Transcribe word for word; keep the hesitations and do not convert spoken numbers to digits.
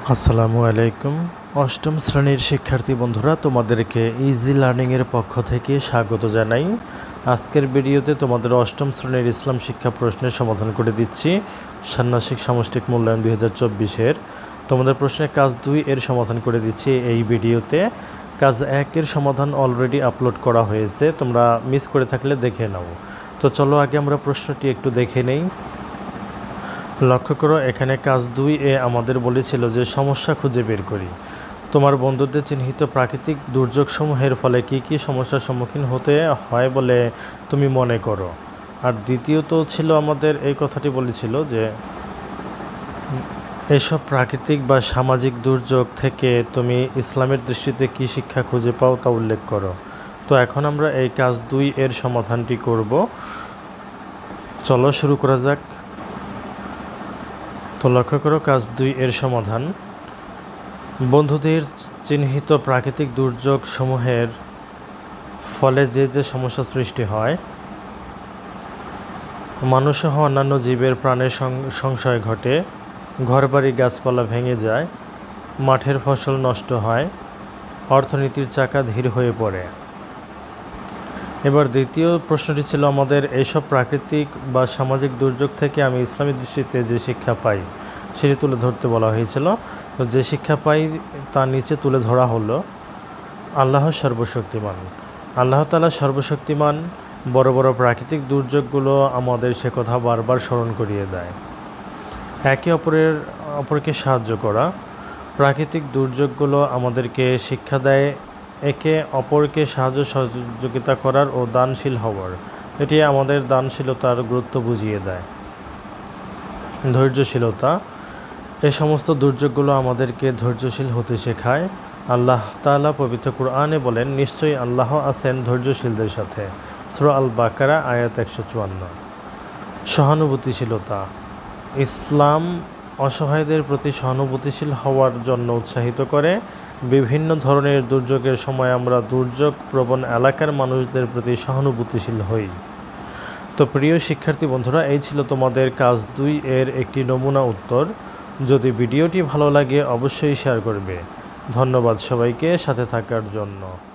আসসালামু আলাইকুম। অষ্টম শ্রেণীর শিক্ষার্থী বন্ধুরা, তোমাদেরকে ইজি লার্নিংয়ের পক্ষ থেকে স্বাগত জানাই। আজকের ভিডিওতে তোমাদের অষ্টম শ্রেণীর ইসলাম শিক্ষা প্রশ্নের সমাধান করে দিচ্ছি। ষান্মাসিক সামষ্টিক মূল্যায়ন দুই হাজার চব্বিশের তোমাদের প্রশ্নের কাজ দুই এর সমাধান করে দিচ্ছি এই ভিডিওতে। কাজ একের সমাধান অলরেডি আপলোড করা হয়েছে, তোমরা মিস করে থাকলে দেখে নাও। তো চলো আগে আমরা প্রশ্নটি একটু দেখে নেই। লক্ষ্য করো, এখানে কাজ দুই এ আমাদের বলেছিল যে সমস্যা খুঁজে বের করি। তোমার বন্ধুদের চিহ্নিত প্রাকৃতিক দুর্যোগসমূহের ফলে কি কি সমস্যার সম্মুখীন হতে হয় বলে তুমি মনে করো। আর দ্বিতীয়ত ছিল আমাদের এই কথাটি বলেছিল যে এসব প্রাকৃতিক বা সামাজিক দুর্যোগ থেকে তুমি ইসলামের দৃষ্টিতে কি শিক্ষা খুঁজে পাও তা উল্লেখ করো। তো এখন আমরা এই কাজ দুই এর সমাধানটি করব। চলো শুরু করা যাক। তো লক্ষ্য করো, কাজ দুই এর সমাধান। বন্ধুদের চিহ্নিত প্রাকৃতিক দুর্যোগ সমূহের ফলে যে যে সমস্যা সৃষ্টি হয়, মানুষসহ অন্যান্য জীবের প্রাণের সংশয় ঘটে, ঘরবাড়ি গাছপালা ভেঙে যায়, মাঠের ফসল নষ্ট হয়, অর্থনীতির চাকা ধীর হয়ে পড়ে। এবার দ্বিতীয় প্রশ্নটি ছিল আমাদের, এইসব প্রাকৃতিক বা সামাজিক দুর্যোগ থেকে আমি ইসলামী দৃষ্টিতে যে শিক্ষা পাই সেটি তুলে ধরতে বলা হয়েছিল। তো যে শিক্ষা পাই তার নিচে তুলে ধরা হলো আল্লাহ সর্বশক্তিমান। আল্লাহ তাআলা সর্বশক্তিমান। বড় বড় প্রাকৃতিক দুর্যোগগুলো আমাদের সে কথা বারবার স্মরণ করিয়ে দেয়। একে অপরের অপরকে সাহায্য করা। প্রাকৃতিক দুর্যোগগুলো আমাদেরকে শিক্ষা দেয় একে অপরকে সাহায্য সহযোগিতা করার ও দানশীল হওয়ার। এটি আমাদের দানশীলতার গুরুত্ব বুঝিয়ে দেয়। ধৈর্যশীলতা। এই সমস্ত দুর্যোগগুলো আমাদেরকে ধৈর্যশীল হতে শেখায়। আল্লাহ তাআলা পবিত্র কুরআনে বলেন, নিশ্চয়ই আল্লাহ আছেন ধৈর্যশীলদের সাথে। সূরা আল বাকারা আয়াত একশো চুয়ান্ন। সহানুভূতিশীলতা। ইসলাম অসহায়দের প্রতি সহানুভূতিশীল হওয়ার জন্য উৎসাহিত করে। বিভিন্ন ধরনের দুর্যোগের সময় আমরা দুর্যোগ প্রবণ এলাকার মানুষদের প্রতি সহানুভূতিশীল হই। তো প্রিয় শিক্ষার্থী বন্ধুরা, এই ছিল তোমাদের কাজ দুই এর একটি নমুনা উত্তর। যদি ভিডিওটি ভালো লাগে অবশ্যই শেয়ার করবে। ধন্যবাদ সবাইকে সাথে থাকার জন্য।